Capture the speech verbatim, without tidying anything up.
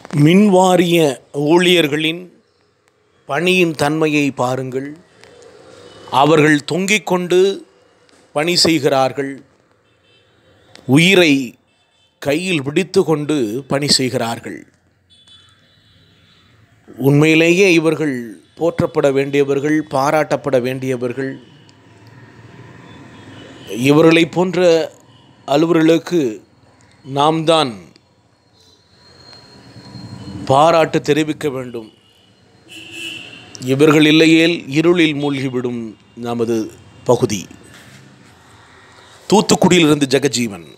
மின்வாரிய ஊழியர்களின் பணியின் தன்மையை பாருங்கள். அவர்கள் தொங்கிக் கொண்டு பணி செய்கிறார்கள். உயிரை கையில் பிடித்து கொண்டு பணி செய்கிறார்கள். உண்மையிலேயே இவர்கள் போற்றப்பட வேண்டியவர்கள், பாராட்டப்பட வேண்டியவர்கள். இவர்களை போன்ற அலுவலர்களுக்கு நாம் தான் பாராட்டு தெரிவிக்க வேண்டும். இவர்கள் இல்லையேல் இருளில் மூழ்கிவிடும் நமது பகுதி. தூத்துக்குடியிலிருந்து ஜெகஜீவன்.